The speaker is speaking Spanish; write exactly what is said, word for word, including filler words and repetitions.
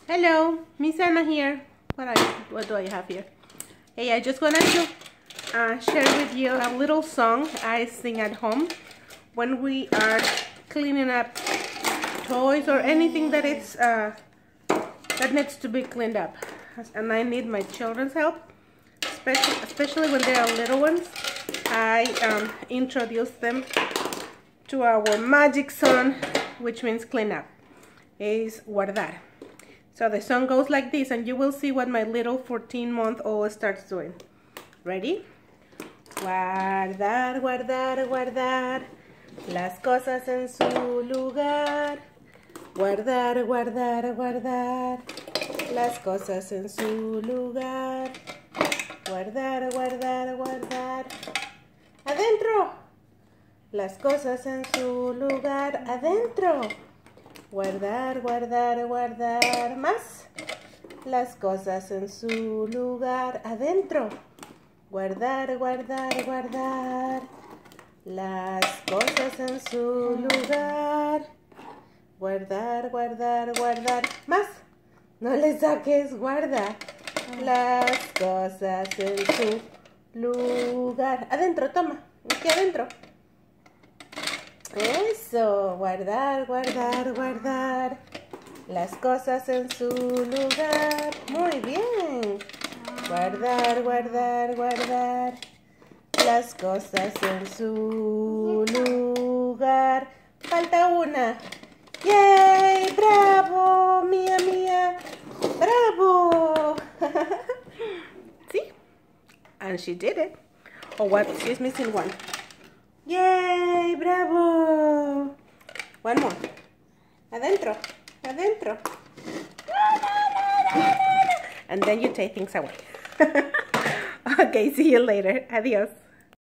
Hello, Miss Anna here. What, are you, what do I have here? Hey, I just wanted to uh, share with you a little song I sing at home when we are cleaning up toys or anything that is uh, that needs to be cleaned up. And I need my children's help, especially, especially when they are little ones. I um, introduce them to our magic song, which means clean up. Is guardar. So the song goes like this, and you will see what my little fourteen month old starts doing. Ready? Guardar, guardar, guardar las cosas en su lugar. Guardar, guardar, guardar las cosas en su lugar. Guardar, guardar, guardar. Adentro. Las cosas en su lugar. Adentro. Guardar, guardar, guardar. Más. Las cosas en su lugar. Adentro. Guardar, guardar, guardar. Las cosas en su lugar. Guardar, guardar, guardar. Más. No le saques, guarda. Las cosas en su lugar. Adentro, toma. Aquí adentro. Eso, guardar, guardar, guardar las cosas en su lugar. Muy bien. Guardar, guardar, guardar las cosas en su lugar. Falta una. ¡Yay! ¡Bravo! ¡Mía, mía! ¡Bravo! See? And she did it. Oh, what? She's missing one. ¡Yay! ¡Bravo! One more. Adentro. Adentro. And then you take things away. Okay, see you later. Adios.